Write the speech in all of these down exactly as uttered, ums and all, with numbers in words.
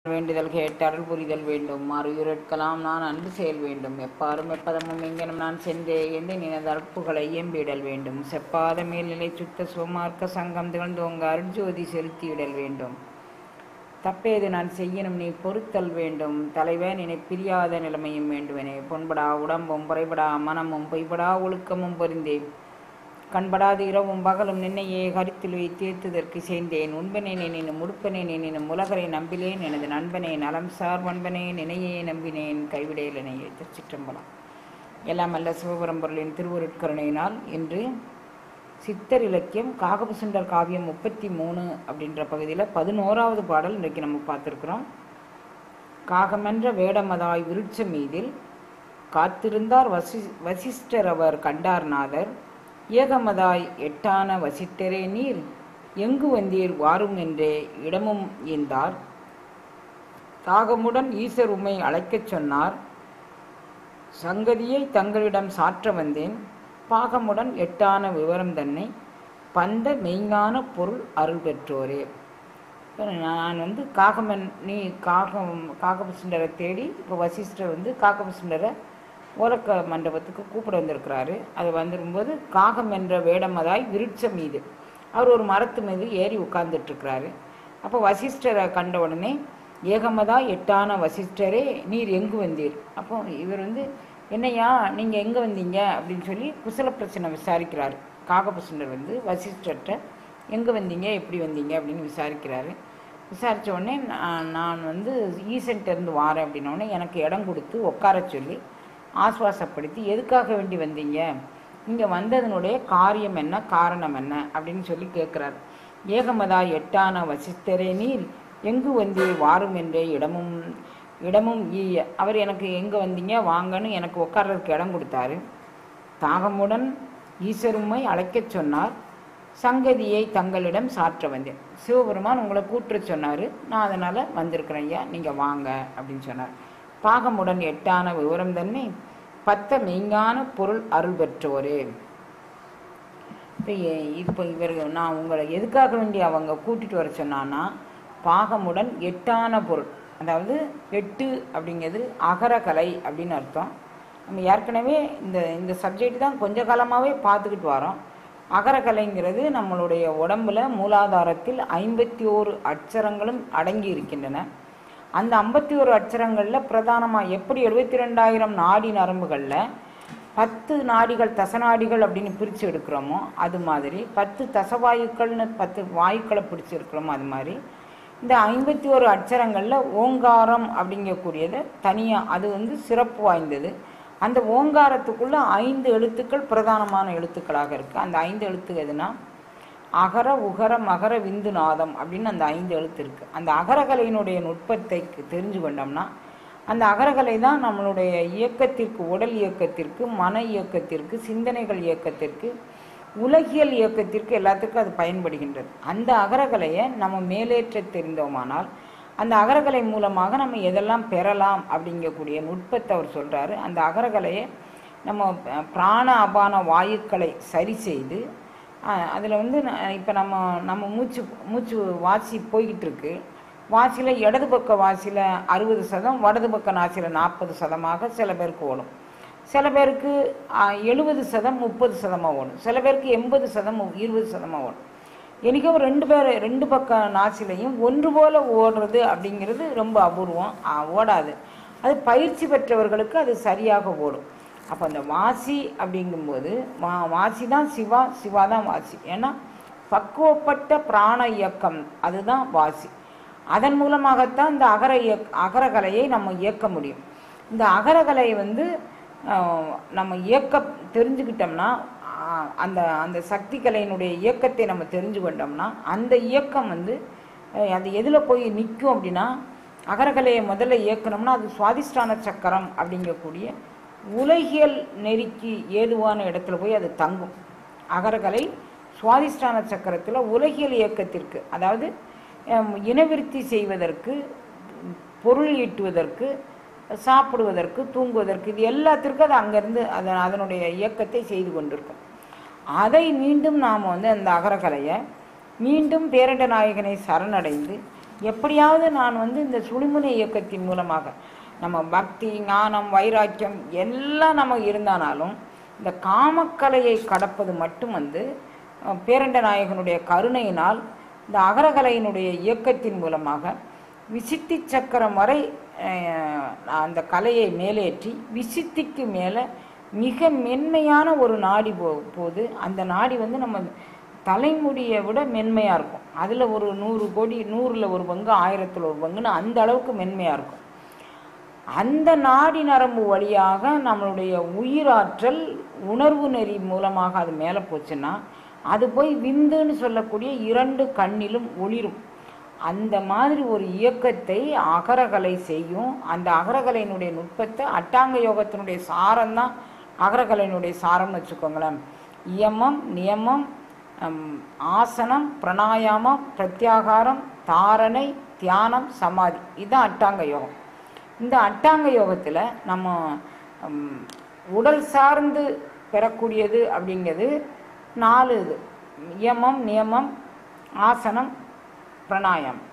வேண்டுதல் கேட்டருள் புரிதல் வேண்டும். மறுயுரட்கலாம் நான் அன்பு செயல் வேண்டும். எப்பாரும் எப்பதமும் எங்கெனும் நான் சென்றே எந்த நினதற்புகளை எம்பிடல் வேண்டும். செப்பாத மேல்நிலை சுத்த சுமார்க்க சங்கம் திகழ்ந்தோங்க அருட்ஜோதி செலுத்திவிடல் வேண்டும். தப்பேது நான் செய்யணும் நீ பொறுத்தல் வேண்டும். தலைவன் என்னை பிரியாத நிலைமையும் வேண்டுவனே. பொன்படா உடம்பும் புறைபடா மனமும் பொய்படா ஒழுக்கமும் பொருந்தேன். கண்படாது இரவும் பகலும் நின்னையே கருத்தில் வைத்தேத்துதற்கு சேர்ந்தேன். உண்பனே நினும் முடுப்பனே நினும் உலகரை நம்பிலேன். எனது நண்பனே நலம் சார் வன்பனே நினையே நம்பினேன் கைவிடேலனையே. திருச்சிற்றம்பலம். எல்லாம் அல்ல சிவபரம்பொருளின் திருவருட்கருணையினால் இன்று சித்தர் இலக்கியம் காகபசுண்டர் காவியம் முப்பத்தி மூணு அப்படின்ற பகுதியில் பதினோராவது பாடல் இன்றைக்கு நம்ம பார்த்துருக்குறோம். காகமென்ற வேடமதாய் விருட்ச மீதில் காத்திருந்தார் வசி வசிஷ்டர் அவர் கண்டார் நாதர். ஏகமதாய் எட்டான வசிட்டரே நீர் எங்கு வந்தீர் வாரும் என்றே இடமும் ஈந்தார். தாகமுடன் ஈசர் உம்மை அழைக்கச் சொன்னார். சங்கதியை தங்களிடம் சாற்ற வந்தேன். பாகமுடன் எட்டான விவரம் தன்னை பந்த மெய்ஞான பொருள் அருள் பெற்றோரே. நான் வந்து காகமன் நீ காகம் காகபசுண்டரை தேடி இப்போ வசிஷ்டர் வந்து காகபசுண்டரை ஓலக்க மண்டபத்துக்கு கூப்பிட வந்திருக்கிறாரு. அது வந்துடும்போது காகம் என்ற வேடமதாய் விருட்சம் மீது அவர் ஒரு மரத்து மீது ஏறி உட்கார்ந்துட்டுருக்கிறாரு. அப்போ வசிஷ்டரை கண்ட உடனே ஏகமதாய் எட்டான வசிஷ்டரே நீர் எங்கு வந்தீர். அப்போ இவர் வந்து என்னையா நீங்கள் எங்கே வந்தீங்க அப்படின்னு சொல்லி குசல பிரச்சனை விசாரிக்கிறாரு. காகபசுண்டர் வந்து வசிஷ்டர்கிட்ட எங்கே வந்தீங்க எப்படி வந்தீங்க அப்படின்னு விசாரிக்கிறாரு. விசாரித்த உடனே நான் வந்து ஈசன்ட்டேருந்து வாரேன் அப்படின்னோடனே எனக்கு இடம் கொடுத்து உட்கார சொல்லி ஆஸ்வாசப்படுத்தி எதுக்காக வேண்டி வந்தீங்க, இங்கே வந்ததனுடைய காரியம் என்ன காரணம் என்ன அப்படின்னு சொல்லி கேட்குறாரு. ஏகமதா எட்டான வசிஷ்டரே நீர் எங்கு வந்து வாரும் என்றே இடமும் இடமும் ஈய அவர் எனக்கு எங்கே வந்தீங்க வாங்கன்னு எனக்கு உட்கார்றதுக்கு இடம் கொடுத்தாரு. தாகமுடன் ஈசருமை அழைக்கச் சொன்னார். சங்கதியை தங்களிடம் சாற்ற வந்தேன். சிவபெருமான் உங்களை கூற்ற சொன்னார். நான் அதனால் வந்திருக்கிறேன் ஐயா நீங்கள் வாங்க அப்படின்னு சொன்னார். பாகமுடன் எட்டான விவரம் தன்னை பத்த மெய்ஞான பொருள் அருள் பெற்றோரே. இப்போ இப்போ இவர்கள் நான் உங்களை எதுக்காக வேண்டி அவங்க கூட்டிகிட்டு வர சொன்னான்னா பாகமுடன் எட்டான பொருள், அதாவது எட்டு அப்படிங்கிறது அகரகலை அப்படின்னு அர்த்தம். நம்ம ஏற்கனவே இந்த இந்த சப்ஜெக்ட் தான் கொஞ்ச காலமாகவே பார்த்துக்கிட்டு வரோம். அகரகலைங்கிறது நம்மளுடைய உடம்புல மூலாதாரத்தில் ஐம்பத்தி ஓரு அட்சரங்களும் அடங்கி இருக்கின்றன. அந்த ஐம்பத்தி ஒரு அட்சரங்களில் பிரதானமாக எப்படி எழுபத்தி ரெண்டாயிரம் நாடி நரம்புகளில் பத்து நாடிகள் தசநாடிகள் அப்படின்னு பிரித்து எடுக்கிறோமோ அது மாதிரி பத்து தசவாயுக்கள்னு பத்து வாயுக்களை பிடிச்சி இருக்கிறோமோ அது மாதிரி இந்த ஐம்பத்தி ஒரு அட்சரங்களில் ஓங்காரம் அப்படிங்கக்கூடியது தனியாக அது வந்து சிறப்பு வாய்ந்தது. அந்த ஓங்காரத்துக்குள்ளே ஐந்து எழுத்துக்கள் பிரதானமான எழுத்துக்களாக இருக்குது. அந்த ஐந்து எழுத்து எதுனா அகர உகர மகர விந்து நாதம் அப்படின்னு அந்த ஐந்து எழுத்து இருக்குது. அந்த அகரகலையினுடைய நுட்பத்தை தெரிஞ்சு கொண்டோம்னா அந்த அகரகலை தான் நம்மளுடைய இயக்கத்திற்கு, உடல் இயக்கத்திற்கு, மன இயக்கத்திற்கு, சிந்தனைகள் இயக்கத்திற்கு, உலகியல் இயக்கத்திற்கு எல்லாத்துக்கும் அது பயன்படுகின்றது. அந்த அகரகலையை நம்ம மேலேற்ற தெரிந்தோமானால் அந்த அகரகலை மூலமாக நம்ம எதெல்லாம் பெறலாம் அப்படிங்கக்கூடிய நுட்பத்தை அவர் சொல்கிறாரு. அந்த அகரகலையை நம்ம பிராண அபான வாயுக்களை சரி செய்து அதில் வந்து இப்போ நம்ம நம்ம மூச்சு மூச்சு வாசி போய்கிட்டு இருக்கு. வாசியில் இடது பக்க வாசியில் அறுபது சதம் வடது பக்க நாசியில் நாற்பது சதமாக சில பேருக்கு ஓடும். சில பேருக்கு எழுபது சதம் முப்பது சதமாக ஓடும். சில பேருக்கு எண்பது சதம் இருபது சதமாக ஓடும். எனக்கும் ரெண்டு பேர் ரெண்டு பக்க நாசிலையும் ஒன்று போல் ஓடுறது அப்படிங்கிறது ரொம்ப அபூர்வம், ஓடாது. அது பயிற்சி பெற்றவர்களுக்கு அது சரியாக ஓடும். அப்போ அந்த வாசி அப்படிங்கும்போது வா வாசி தான் சிவா, சிவா தான் வாசி. ஏன்னா பக்குவப்பட்ட பிராண இயக்கம் அதுதான் வாசி. அதன் மூலமாகத்தான் இந்த அகர இயக் அகரகலையை நம்ம இயக்க முடியும். இந்த அகரகலை வந்து நம்ம இயக்க தெரிஞ்சுக்கிட்டோம்னா அந்த அந்த சக்தி கலையினுடைய இயக்கத்தை நம்ம தெரிஞ்சு கொண்டோம்னா அந்த இயக்கம் வந்து அது எதில் போய் நிற்கும் அப்படின்னா அகரகலையை முதல்ல இயக்கணும்னா அது சுவாதிஷ்டான சக்கரம் அப்படிங்கக்கூடிய உலகியல் நெறிக்கு ஏதுவான இடத்துல போய் அது தங்கும். அகரகலை சுவாதிஷ்டான சக்கரத்தில் உலகியல் இயக்கத்திற்கு, அதாவது இனவிருத்தி செய்வதற்கு, பொருள் ஈட்டுவதற்கு, சாப்பிடுவதற்கு, தூங்குவதற்கு, இது எல்லாத்திற்கும் அது அங்கேருந்து அதன் அதனுடைய இயக்கத்தை செய்து கொண்டிருக்கும். அதை மீண்டும் நாம் வந்து அந்த அகரகலையை மீண்டும் பேரண்ட நாயகனை சரணடைந்து எப்படியாவது நான் வந்து இந்த சுழிமுனை இயக்கத்தின் மூலமாக நம்ம பக்தி ஞானம் வைராக்கியம் எல்லாம் நமக்கு இருந்தானாலும் இந்த காமக்கலையை கடப்பது மட்டும் வந்து பேரண்ட நாயகனுடைய கருணையினால் இந்த அகரகலையினுடைய இயக்கத்தின் மூலமாக விசித்தி சக்கரம் வரை அந்த கலையை மேலேற்றி விசித்திக்கு மேலே மிக மென்மையான ஒரு நாடி போ போது அந்த நாடி வந்து நம்ம தலைமுடியை விட மென்மையாக இருக்கும். அதில் ஒரு நூறு கோடி நூறில் ஒரு பங்கு ஆயிரத்தில் ஒரு பங்குன்னு அந்த அளவுக்கு மென்மையாக இருக்கும். அந்த நாடி நரம்பு வழியாக நம்மளுடைய உயிராற்றல் உணர்வு நெறி மூலமாக அது மேலே போச்சுன்னா அது போய் விந்துன்னு சொல்லக்கூடிய இரண்டு கண்ணிலும் ஒளிரும். அந்த மாதிரி ஒரு இயக்கத்தை அகரகலை செய்யும். அந்த அகரகலையினுடைய நுட்பத்தை அட்டாங்க யோகத்தினுடைய சாரம்தான் அகரகலையினுடைய சாரம்னு வச்சுக்கோங்களேன். இயமம் நியமம் ஆசனம் பிராணாயாமம் பிரத்யாகாரம் தாரணை தியானம் சமாதி இதுதான் அட்டாங்க யோகம். இந்த அட்டாங்க யோகத்தில் நம்ம உடல் சார்ந்து பெறக்கூடியது அப்படிங்கிறது நாலு இது: இயமம் நியமம் ஆசனம் பிராணாயாமம்.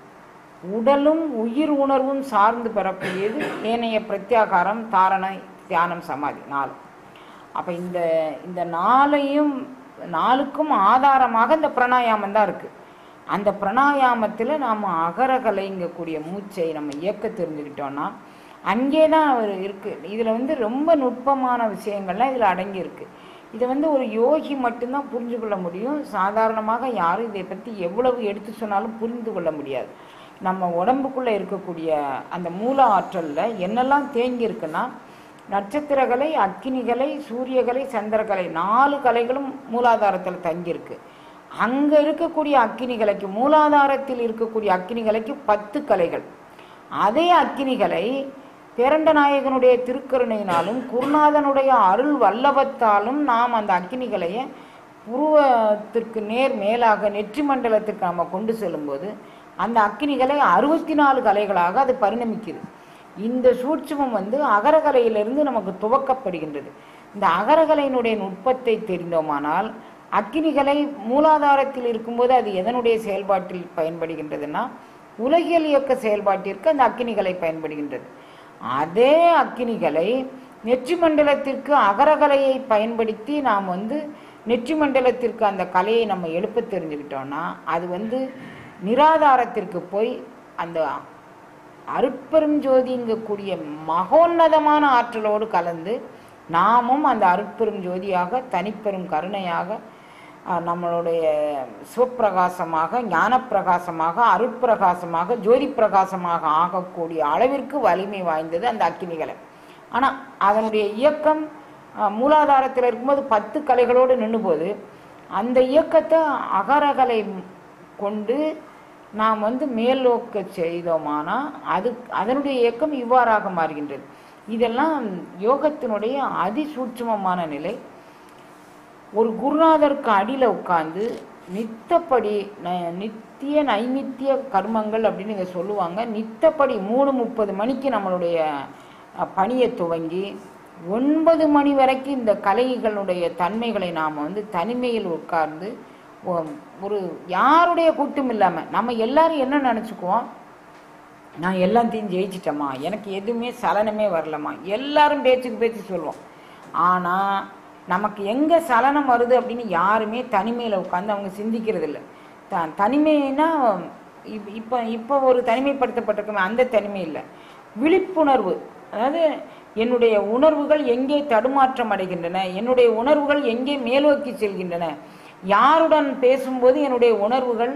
உடலும் உயிர் உணர்வும் சார்ந்து பெறக்கூடியது ஏனைய பிரத்யாகாரம் தாரணை தியானம் சமாதி நாலு. அப்போ இந்த இந்த நாளையும் நாளுக்கும் ஆதாரமாக இந்த பிராணாயாமம் தான் இருக்குது. அந்த பிராணாயாமத்தில் நாம் அகரகலைங்கக்கூடிய மூச்சை நம்ம இயக்க தெரிஞ்சுக்கிட்டோன்னா அங்கே தான் அவர் இருக்குது. இதில் வந்து ரொம்ப நுட்பமான விஷயங்கள்லாம் இதில் அடங்கியிருக்கு. இதை வந்து ஒரு யோகி மட்டும்தான் புரிஞ்சு கொள்ள முடியும். சாதாரணமாக யாரும் இதை பற்றி எவ்வளவு எடுத்து சொன்னாலும் புரிந்து கொள்ள முடியாது. நம்ம உடம்புக்குள்ளே இருக்கக்கூடிய அந்த மூல ஆற்றலில் என்னெல்லாம் தேங்கி இருக்குன்னா நட்சத்திரகலை அக்கினிகலை சூரியகலை சந்திரகலை நாலு கலைகளும் மூலாதாரத்தில் தங்கியிருக்கு. அங்கே இருக்கக்கூடிய அக்கினிகலைக்கு மூலாதாரத்தில் இருக்கக்கூடிய அக்கினிகலைக்கு பத்து கலைகள். அதே அக்கினிகளை பேரண்ட நாயகனுடைய திருக்கருணையினாலும் குருநாதனுடைய அருள் வல்லபத்தாலும் நாம் அந்த அக்கினிகளையை புருவத்திற்கு நேர் மேலாக நெற்றி மண்டலத்திற்கு நம்ம கொண்டு செல்லும்போது அந்த அக்கினிகளை அறுபத்தி நாலு கலைகளாக அது பரிணமிக்குது. இந்த சூட்சுமம் வந்து அகரகலையிலிருந்து நமக்கு துவக்கப்படுகின்றது. இந்த அகரகலையினுடைய நுட்பத்தை தெரிந்தோமானால் அக்கினிகளை மூலாதாரத்தில் இருக்கும்போது அது எதனுடைய செயல்பாட்டில் பயன்படுகின்றதுன்னா உலகியல் இயக்க செயல்பாட்டிற்கு அந்த அக்கினிகளை பயன்படுகின்றது. அதே அக்கினிகளை நெற்றி மண்டலத்திற்கு அகரகலையை பயன்படுத்தி நாம் வந்து நெற்றி மண்டலத்திற்கு அந்த கலையை நம்ம எழுப்ப தெரிஞ்சுக்கிட்டோம்னா அது வந்து நிராதாரத்திற்கு போய் அந்த அருட்பெரும் ஜோதிங்கக்கூடிய மகோன்னதமான ஆற்றலோடு கலந்து நாமும் அந்த அருட்பெரும் ஜோதியாக தனிப்பெரும் கருணையாக நம்மளுடைய சிவப்பிரகாசமாக ஞானப்பிரகாசமாக அருட்பிரகாசமாக ஜோதி பிரகாசமாக ஆகக்கூடிய அளவிற்கு வலிமை வாய்ந்தது அந்த அக்கினிகளை. ஆனால் அதனுடைய இயக்கம் மூலாதாரத்தில் இருக்கும்போது பத்து கலைகளோடு நின்று போது அந்த இயக்கத்தை அகரகலை கொண்டு நாம் வந்து மேலோக்க செய்தோமானா அது அதனுடைய இயக்கம் இவ்வாறாக மாறுகின்றது. இதெல்லாம் யோகத்தினுடைய அதிசூட்சமமான நிலை. ஒரு குருநாதருக்கு அடியில் உட்கார்ந்து நித்தப்படி நித்திய நைமித்திய கர்மங்கள் அப்படின்னு இங்கே சொல்லுவாங்க. நித்தப்படி மூணு முப்பது மணிக்கு நம்மளுடைய பணியை துவங்கி ஒன்பது மணி வரைக்கும் இந்த கலைகளுடைய தன்மைகளை நாம் வந்து தனிமையில் உட்கார்ந்து ஒரு யாருடைய கூட்டம் இல்லாமல் நம்ம எல்லாரும் என்ன நினச்சிக்குவோம், நான் எல்லாத்தையும் ஜெயிச்சிட்டேம்மா, எனக்கு எதுவுமே சலனமே வரலம்மா, எல்லாரும் பேச்சுக்கு பேச்சு சொல்லுவோம். ஆனால் நமக்கு எங்கே சலனம் வருது அப்படின்னு யாருமே தனிமையில் உட்காந்து அவங்க சிந்திக்கிறது இல்லை. த தனிமைனா இப் இப்போ இப்போ ஒரு தனிமைப்படுத்தப்பட்டிருக்கோமே அந்த தனிமை இல்லை, விழிப்புணர்வு. அதாவது என்னுடைய உணர்வுகள் எங்கே தடுமாற்றம் அடைகின்றன, என்னுடைய உணர்வுகள் எங்கே மேலோக்கி செல்கின்றன, யாருடன் பேசும்போது என்னுடைய உணர்வுகள்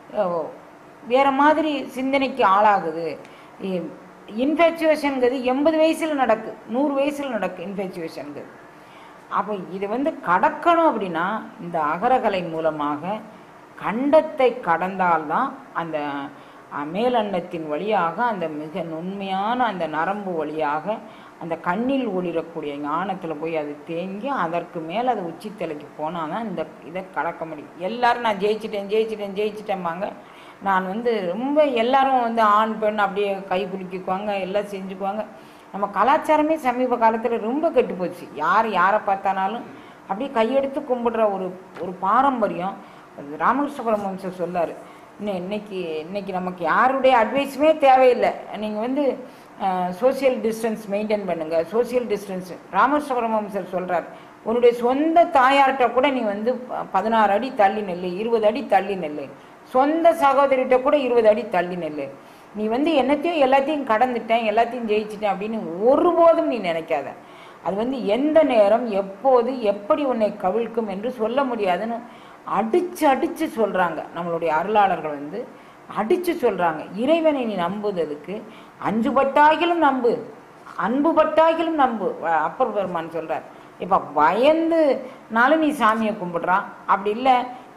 வேறு மாதிரி சிந்தனைக்கு ஆளாகுது. இன்ஃபேச்சுவேஷனுங்கிறது எண்பது வயசில் நடக்கு, நூறு வயசில் நடக்கு இன்ஃபேச்சுவேஷனுங்கிறது. அப்போ இது வந்து கடக்கணும் அப்படின்னா இந்த அகரகலை மூலமாக கண்டத்தை கடந்தால்தான் அந்த மேலெண்ணத்தின் வழியாக அந்த மிக நுண்மையான அந்த நரம்பு வழியாக அந்த கண்ணில் ஒளிரக்கூடிய ஞானத்தில் போய் அது தேங்கி அதற்கு மேலே அது உச்சித்தலைக்கு போனால் தான் இந்த இதை கடக்க முடியும். எல்லோரும் நான் ஜெயிச்சிட்டேன் ஜெயிச்சிட்டேன் ஜெயிச்சிட்டேம்பாங்க. நான் வந்து ரொம்ப எல்லாரும் வந்து ஆண் பெண் அப்படியே கை குலுக்கிக்குவாங்க, எல்லாம் செஞ்சுக்குவாங்க. நம்ம கலாச்சாரமே சமீப காலத்தில் ரொம்ப கெட்டு போச்சு. யார் யாரை பார்த்தானாலும் அப்படியே கையெடுத்து கும்பிடுற ஒரு ஒரு பாரம்பரியம். ராமகிருஷ்ண பரமஹம்சர் சொல்லார், இன்னும் இன்னைக்கு இன்னைக்கு நமக்கு யாருடைய அட்வைஸுமே தேவையில்லை. நீங்கள் வந்து சோசியல் டிஸ்டன்ஸ் மெயின்டைன் பண்ணுங்கள். சோசியல் டிஸ்டன்ஸ் ராமசுப்ரமணியம் சார் சொல்கிறார், உன்னுடைய சொந்த தாயார்கிட்ட கூட நீ வந்து பதினாறு அடி தள்ளி நெல்லு, இருபது அடி தள்ளி நெல்லு, சொந்த சகோதரிகிட்ட கூட இருபது அடி தள்ளி நெல்லு. நீ வந்து என்னத்தையும் எல்லாத்தையும் கடந்துட்டேன், எல்லாத்தையும் ஜெயிச்சிட்டேன் அப்படின்னு ஒருபோதும் நீ நினைக்காத. அது வந்து எந்த நேரம் எப்போது எப்படி உன்னை கவிழ்க்கும் என்று சொல்ல முடியாதுன்னு அடிச்சு அடிச்சு சொல்றாங்க. நம்மளுடைய அருளாளர்கள் வந்து அடிச்சு சொல்றாங்க, இறைவனை நீ நம்புவதற்கு அஞ்சு பட்டாகிலும் நம்பு, அன்பு பட்டாகிலும் நம்பு. அப்பர் பெருமான் சொல்றார், இப்ப பயந்துனாலும் நீ சாமியை கும்பிடுறான், அப்படி இல்லை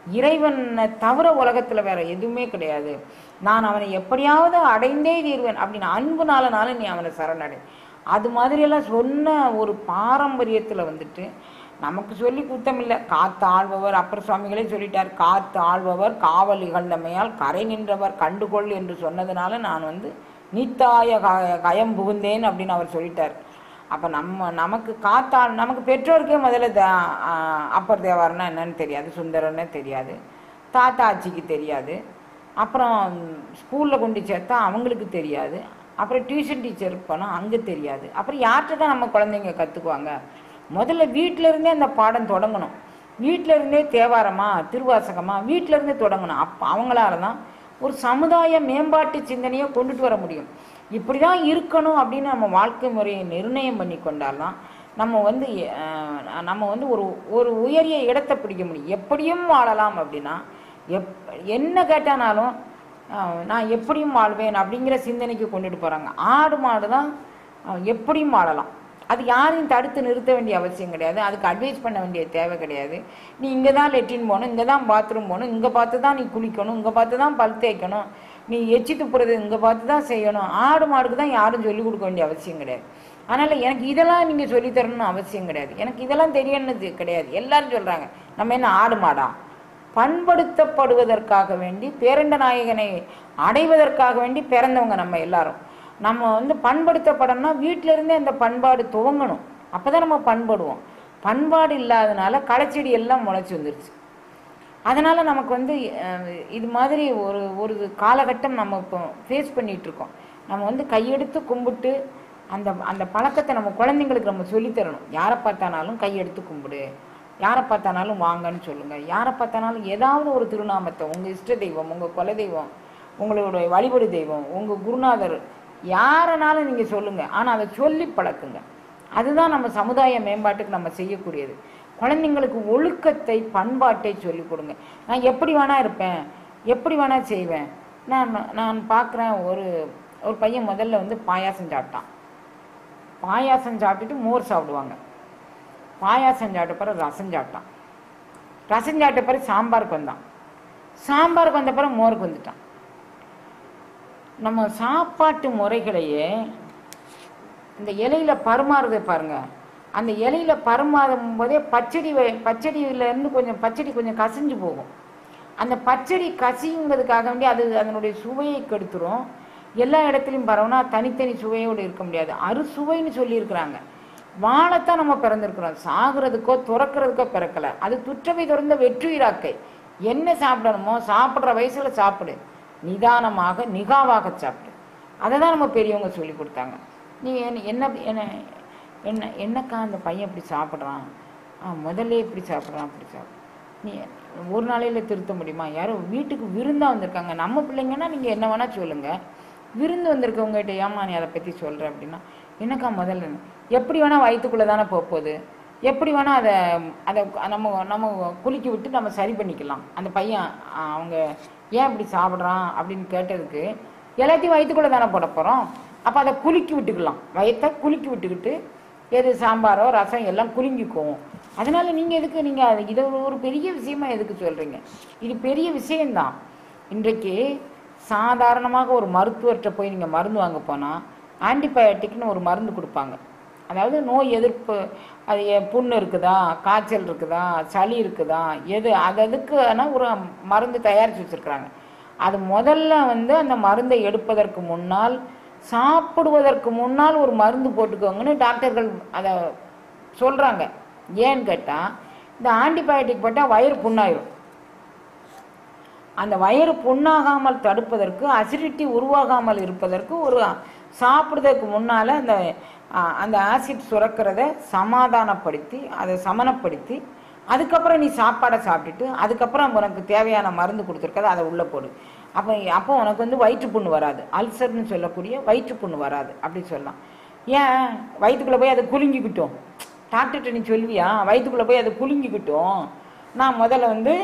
இறைவனை தவிர உலகத்துல வேற எதுவுமே கிடையாது, நான் அவனை எப்படியாவது அடைந்தே தீர்வேன் அப்படின்னு அன்புனாலனாலும் நீ அவனை சரணடை. அது மாதிரியெல்லாம் சொன்ன ஒரு பாரம்பரியத்தில் வந்துட்டு நமக்கு சொல்லி குத்தமில்லை. காத்து ஆள்பவர் அப்பர் சுவாமிகளே சொல்லிட்டார், காத்து ஆள்பவர் காவல் இகழ்ந்தமையால் கரை நின்றவர் கண்டுகொள் என்று சொன்னதுனால நான் வந்து நீத்தாய கயம் புகுந்தேன் அப்படின்னு அவர் சொல்லிட்டார். அப்போ நம்ம நமக்கு காத்தா நமக்கு பெற்றோருக்கே முதல்ல த அப்பர் தேவாரன்னா என்னன்னு தெரியாது, சுந்தரன்னு தெரியாது, தாத்தா ஆச்சிக்கு தெரியாது, அப்புறம் ஸ்கூலில் கொண்டு சேர்த்தா அவங்களுக்கு தெரியாது, அப்புறம் டியூஷன் டீச்சருக்கு போனால் அங்கே தெரியாது. அப்புறம் யார்கிட்ட தான் நம்ம குழந்தைங்க கற்றுக்குவாங்க? முதல்ல வீட்டிலருந்தே அந்த பாடம் தொடங்கணும். வீட்டிலருந்தே தேவாரமா திருவாசகமா வீட்டிலருந்தே தொடங்கணும். அப்போ அவங்களால தான் ஒரு சமுதாய மேம்பாட்டு சிந்தனையை கொண்டுட்டு வர முடியும். இப்படி தான் இருக்கணும் அப்படின்னு நம்ம வாழ்க்கை முறையை நிர்ணயம் பண்ணி கொண்டால்தான் நம்ம வந்து நம்ம வந்து ஒரு ஒரு உயரிய இடத்தை பிடிக்க முடியும். எப்படியும் வாழலாம் அப்படின்னா எப் என்ன கேட்டானாலும் நான் எப்படியும் வாழ்வேன் அப்படிங்கிற சிந்தனைக்கு கொண்டுட்டு போகிறாங்க. ஆடு மாடு தான் எப்படியும் வாழலாம், அது யாரையும் தடுத்து நிறுத்த வேண்டிய அவசியம் கிடையாது, அதுக்கு அட்வைஸ் பண்ண வேண்டிய தேவை கிடையாது. நீ இங்கே தான் லெட்டின் போகணும், இங்கே தான் பாத்ரூம் போகணும், இங்கே பார்த்து தான் நீ குளிக்கணும், இங்கே பார்த்து தான் பல் தேய்க்கணும், நீ எச்சி துப்புறது இங்கே பார்த்து தான் செய்யணும். ஆடு மாடுக்கு தான் யாரும் சொல்லிக் கொடுக்க வேண்டிய அவசியம் கிடையாது. அதனால் எனக்கு இதெல்லாம் நீங்கள் சொல்லித்தரணும்னு அவசியம் கிடையாது, எனக்கு இதெல்லாம் தெரியணுது கிடையாது. எல்லாரும் சொல்கிறாங்க நம்ம என்ன ஆடு மாடா? பண்படுத்தப்படுவதற்காக வேண்டி பேரண்ட நாயகனை அடைவதற்காக வேண்டி பிறந்தவங்க நம்ம எல்லாரும். நம்ம வந்து பண்படுத்தப்படணும்னா வீட்டிலேருந்தே அந்த பண்பாடு துவங்கணும், அப்போ தான் நம்ம பண்படுவோம். பண்பாடு இல்லாதனால களைச்செடி எல்லாம் முளைச்சி வந்துருச்சு. அதனால் நமக்கு வந்து இது மாதிரி ஒரு ஒரு காலகட்டம் நம்ம இப்போ ஃபேஸ் பண்ணிகிட்ருக்கோம். நம்ம வந்து கையெடுத்து கும்பிட்டு அந்த அந்த பழக்கத்தை நம்ம குழந்தைங்களுக்கு நம்ம சொல்லித்தரணும். யாரை பார்த்தானாலும் கையெடுத்து கும்பிடு, யாரை பார்த்தானாலும் வாங்கன்னு சொல்லுங்கள், யாரை பார்த்தானாலும் ஏதாவது ஒரு திருநாமத்தை உங்கள் இஷ்ட தெய்வம், உங்கள் குல தெய்வம், உங்களுடைய வழிபடு தெய்வம், உங்கள் குருநாதர் யாரனாலும் நீங்கள் சொல்லுங்கள், ஆனால் அதை சொல்லி பழக்குங்க. அதுதான் நம்ம சமுதாய மேம்பாட்டுக்கு நம்ம செய்யக்கூடியது. குழந்தைங்களுக்கு ஒழுக்கத்தை பண்பாட்டை சொல்லிக் கொடுங்க. நான் எப்படி வேணா இருப்பேன், எப்படி வேணா செய்வேன். நான் நான் பார்க்குறேன், ஒரு ஒரு பையன் முதல்ல வந்து பாயாசம் சாப்பிட்டான். பாயாசம் சாப்பிட்டுட்டு மோர் சாப்பிடுவாங்க. பாயாசம் சாப்பிட்ட பிறகு ரசம் சாப்பிட்டான். ரசம் சாப்பிட்ட பிறகு சாம்பாருக்கு வந்தான். சாம்பாருக்கு வந்த பிறகு மோருக்கு வந்துட்டான். நம்ம சாப்பாட்டு முறைகளையே இந்த இலையில பரிமாறுதை பாருங்க. அந்த இலையில பரிமாறும் போதே பச்சடி பச்சடியிலேருந்து கொஞ்சம் பச்சடி கொஞ்சம் கசிஞ்சு போகும். அந்த பச்சடி கசிங்கிறதுக்காக வேண்டி அது அதனுடைய சுவையை கெடுத்துரும். எல்லா இடத்துலையும் பரவுனா தனித்தனி சுவையோடு இருக்க முடியாது. அறுசுவைன்னு சொல்லியிருக்கிறாங்க. வாழைத்தான் நம்ம பிறந்திருக்கிறோம், சாகிறதுக்கோ துறக்கிறதுக்கோ பிறக்கலை. அது துற்றவை துறந்த வெற்றுயிராக்கை. என்ன சாப்பிடணுமோ சாப்பிட்ற வயசுல சாப்பிடு, நிதானமாக நிகாவாக சாப்பிடு. அதை தான் நம்ம பெரியவங்க சொல்லி கொடுத்தாங்க. நீ என்ன என்ன என்ன என்னக்கா அந்த பையன் இப்படி சாப்பிட்றான், ஆ முதல்ல இப்படி சாப்பிட்றான் அப்படி சாப்பிட்றான், நீ ஒரு நாளையில் திருத்த முடியுமா? யாரும் வீட்டுக்கு விருந்தாக வந்திருக்காங்க, நம்ம பிள்ளைங்கன்னா நீங்கள் என்ன வேணால் சொல்லுங்கள். விருந்து வந்திருக்கவங்ககிட்ட ஏமா நீ அதை பற்றி சொல்கிற அப்படின்னா, என்னக்கா முதல்ல எப்படி வேணால் வயிற்றுக்குள்ளே தானே போகுது, எப்படி வேணால் அதை அதை நம்ம நம்ம குலுக்கி விட்டு நம்ம சரி பண்ணிக்கலாம். அந்த பையன் அவங்க ஏன் இப்படி சாப்பிட்றான் அப்படின்னு கேட்டதுக்கு, எல்லாத்தையும் வயிற்றுக்குள்ளே தானே போட போகிறோம், அப்போ அதை குலுக்கி விட்டுக்கலாம், வயிற்றை குலுக்கி விட்டுக்கிட்டு எது சாம்பாரோ ரசம் எல்லாம் குலுங்கிக்குவோம். அதனால் நீங்கள் எதுக்கு நீங்கள் அது இதை ஒரு பெரிய விஷயமா எதுக்கு சொல்கிறீங்க? இது பெரிய விஷயந்தான். இன்றைக்கு சாதாரணமாக ஒரு மருத்துவர்கிட்ட போய் நீங்கள் மருந்து வாங்க போனால் ஆன்டிபயோட்டிக்னு ஒரு மருந்து கொடுப்பாங்க. அதாவது நோய் எதிர்ப்பு, அது புண்ணு இருக்குதா, காய்ச்சல் இருக்குதா, சளி இருக்குதா, எது அது அதுக்குன்னா ஒரு மருந்து தயாரித்து வச்சுருக்குறாங்க. அது முதல்ல வந்து அந்த மருந்தை எடுப்பதற்கு முன்னால், சாப்பிடுவதற்கு முன்னால் ஒரு மருந்து போட்டுக்கோங்கன்னு டாக்டர்கள் அதை சொல்கிறாங்க. ஏன்னு கேட்டால், இந்த ஆன்டிபயோட்டிக் போட்டால் வயிறு புண்ணாயிரும். அந்த வயிறு புண்ணாகாமல் தடுப்பதற்கு, அசிடிட்டி உருவாகாமல் இருப்பதற்கு ஒரு சாப்பிட்றதுக்கு முன்னால் அந்த அந்த ஆசிட் சுரக்கிறத சமாதானப்படுத்தி அதை சமனப்படுத்தி அதுக்கப்புறம் நீ சாப்பாடை சாப்பிட்டுட்டு அதுக்கப்புறம் உனக்கு தேவையான மருந்து கொடுத்துருக்கத அதை உள்ளே போடு. அப்போ அப்போ உனக்கு வந்து வயிற்றுப்புண்ணு வராது, அல்சர்னு சொல்லக்கூடிய வயிற்றுப்புண்ணு வராது அப்படி சொல்லலாம். ஏன் வயிற்றுக்குள்ளே போய் அதை குலுங்கிக்கிட்டோம், டாக்டர்கிட்ட நீ சொல்வியா வயிற்றுக்குள்ளே போய் அதை குலுங்கிக்கிட்டோம், நான் முதல்ல வந்து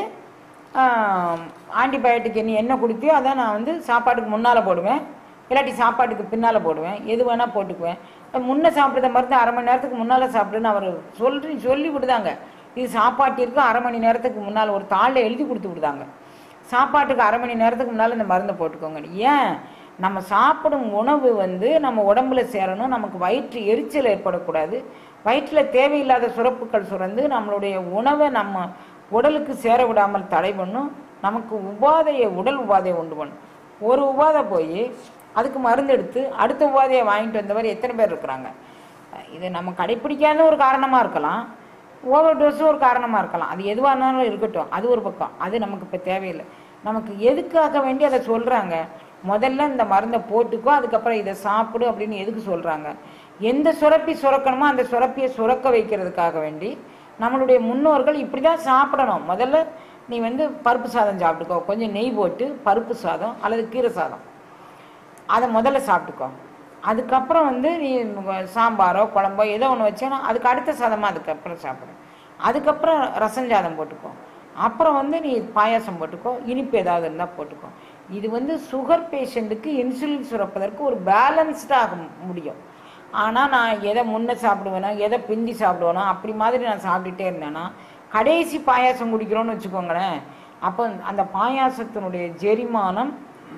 ஆன்டிபயோட்டிக் நீ என்ன கொடுத்தியோ அதை நான் வந்து சாப்பாட்டுக்கு முன்னால் போடுவேன், இல்லாட்டி சாப்பாட்டுக்கு பின்னால் போடுவேன், எது வேணால் போட்டுக்குவேன். முன்னே சாப்பிட்றத மருந்து அரை மணி நேரத்துக்கு முன்னால் சாப்பிடுன்னு அவர் சொல்லி சொல்லி விடுதாங்க. இது சாப்பாட்டிற்கு அரை மணி நேரத்துக்கு முன்னால் ஒரு தாளில் எழுதி கொடுத்து விடுதாங்க, சாப்பாட்டுக்கு அரை மணி நேரத்துக்கு முன்னால் இந்த மருந்தை போட்டுக்கோங்க. ஏன் நம்ம சாப்பிடும் உணவு வந்து நம்ம உடம்புல சேரணும், நமக்கு வயிற்று எரிச்சல் ஏற்படக்கூடாது, வயிற்றில் தேவையில்லாத சுரப்புகள் சுரந்து நம்மளுடைய உணவை நம்ம உடலுக்கு சேர விடாமல் தடை பண்ணும், நமக்கு உபாதையை உடல் உபாதையை உண்டு பண்ணும். ஒரு உபாதை போய் அதுக்கு மருந்து எடுத்து அடுத்த உபாதையை வாங்கிட்டு வந்தவர் எத்தனை பேர் இருக்கிறாங்க. இது நம்ம கடைப்பிடிக்காத ஒரு காரணமாக இருக்கலாம், ஓவர் டோஸும் ஒரு காரணமாக இருக்கலாம், அது எதுவாக இருந்தாலும் இருக்கட்டும், அது ஒரு பக்கம், அது நமக்கு இப்போ தேவையில்லை. நமக்கு எதுக்காக வேண்டி அதை சொல்கிறாங்க, முதல்ல இந்த மருந்தை போட்டுக்கோ அதுக்கப்புறம் இதை சாப்பிடு அப்படின்னு எதுக்கு சொல்கிறாங்க, எந்த சுரப்பி சுரக்கணுமோ அந்த சுரப்பியை சுரக்க வைக்கிறதுக்காக வேண்டி நம்மளுடைய முன்னோர்கள் இப்படி தான் சாப்பிடணும். முதல்ல நீ வந்து பருப்பு சாதம் சாப்பிட்டுக்கோ, கொஞ்சம் நெய் போட்டு பருப்பு சாதம் அல்லது கீரை சாதம் அதை முதல்ல சாப்பிட்டுக்கோ, அதுக்கப்புறம் வந்து நீ சாம்பாரோ குழம்போ ஏதோ ஒன்று வச்சேன்னா அதுக்கு அடுத்த சாதமாக அதுக்கப்புறம் சாப்பிடு, அதுக்கப்புறம் ரசஞ்சாதம் போட்டுக்கோ, அப்புறம் வந்து நீ பாயாசம் போட்டுக்கோ, இனிப்பு ஏதாவது இருந்தால் போட்டுக்கோ. இது வந்து சுகர் பேஷண்ட்டுக்கு இன்சுலின் சுரப்பதற்கு ஒரு பேலன்ஸ்டாக முடியும். ஆனால் நான் எதை முன்னே சாப்பிடுவேனோ எதை பிந்தி சாப்பிடுவேனோ அப்படி மாதிரி நான் சாப்பிட்டுட்டே இருந்தேன்னா கடைசி பாயாசம் குடிக்கிறோன்னு வச்சுக்கோங்களேன், அப்போ அந்த பாயாசத்தினுடைய ஜெரிமானம்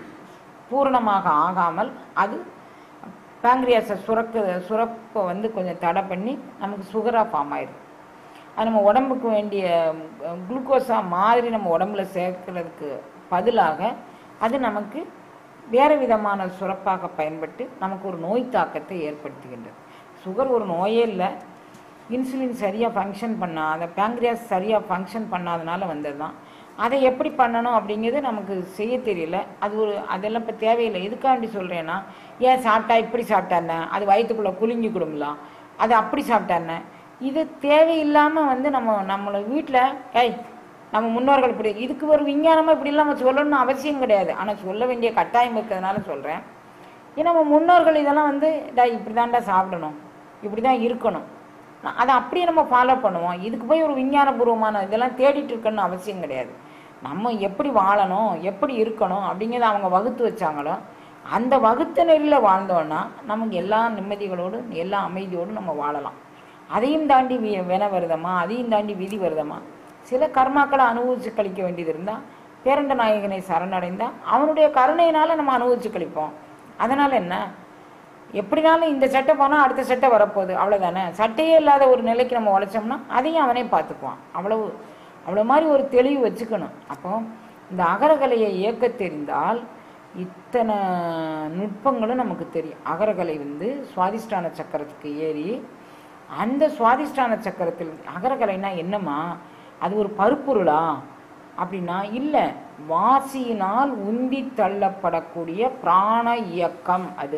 பூரணமாக ஆகாமல் அது பேங்க்ரியாஸை சுரக்க சுரப்பை வந்து கொஞ்சம் தடை பண்ணி நமக்கு சுகராக ஃபார்ம் ஆயிடும். அது நம்ம உடம்புக்கு வேண்டிய குளுக்கோஸாக மாதிரி நம்ம உடம்புல சேர்க்கிறதுக்கு பதிலாக அது நமக்கு வேறு விதமான சுரப்பாக பயன்பட்டு நமக்கு ஒரு நோய் தாக்கத்தை ஏற்படுத்துகின்றது. சுகர் ஒரு நோயே இல்லை, இன்சுலின் சரியாக ஃபங்க்ஷன் பண்ணால் அந்த பேங்க்ரியாஸ் சரியாக ஃபங்க்ஷன் பண்ணாதனால வந்தது தான். அதை எப்படி பண்ணணும் அப்படிங்கிறது நமக்கு செய்ய தெரியல, அது ஒரு அதெல்லாம் இப்போ தேவையில்லை. எதுக்காண்டி சொல்கிறேன்னா, ஏன் சாப்பிட்டா இப்படி சாப்பிட்டானே அது வயிற்றுக்குள்ளே குலுங்கி கொடுக்கலாம், அது அப்படி சாப்பிட்டானே இது தேவையில்லாமல் வந்து நம்ம நம்மளை வீட்டில் ஏய் நம்ம முன்னோர்கள் இப்படி இதுக்கு ஒரு விஞ்ஞானமாக இப்படிலாம் நம்ம சொல்லணும்னு அவசியம் கிடையாது, ஆனால் சொல்ல வேண்டிய கட்டாயம் இருக்கிறதுனால சொல்கிறேன். ஏன்னா நம்ம முன்னோர்கள் இதெல்லாம் வந்து டா இப்படி தான்டா சாப்பிடணும், இப்படி தான் இருக்கணும், அதை அப்படியே நம்ம ஃபாலோ பண்ணுவோம். இதுக்கு போய் ஒரு விஞ்ஞானபூர்வமான இதெல்லாம் தேடிட்டு இருக்கணும்னு அவசியம் கிடையாது. நம்ம எப்படி வாழணும் எப்படி இருக்கணும் அப்படிங்கிறத அவங்க வகுத்து வச்சாங்களோ அந்த வகுத்த நெறியில் வாழ்ந்தோன்னா நமக்கு எல்லா நிம்மதிகளோடு எல்லா அமைதியோடு நம்ம வாழலாம். அதையும் தாண்டி வி வின வருதமா அதையும் தாண்டி விதி வருதமா சில கர்மாக்களை அனுபவிச்சு கழிக்க வேண்டியது இருந்தால் பேரண்ட நாயகனை சரணடைந்தால் அவனுடைய கருணையினால் நம்ம அனுபவிச்சு கழிப்போம். அதனால் என்ன, எப்படினாலும் இந்த சட்டை போனால் அடுத்த சட்டை வரப்போகுது, அவ்வளோதானே. சட்டையே இல்லாத ஒரு நிலைக்கு நம்ம உழைச்சோம்னா அதையும் அவனே பார்த்துக்குவான். அவ்வளவு அவ்வளோ மாதிரி ஒரு தெளிவு வச்சுக்கணும். அப்போ இந்த அகரகலையை இயக்க தெரிந்தால் இத்தனை நுட்பங்களும் நமக்கு தெரியும். அகரகலை வந்து சுவாதிஷ்டான சக்கரத்துக்கு ஏறி அந்த சுவாதிஷ்டான சக்கரத்தில் அகரகலைனா என்னம்மா அது ஒரு பருப்பொருளா அப்படின்னா இல்லை, வாசியினால் உந்தி தள்ளப்படக்கூடிய பிராண இயக்கம். அது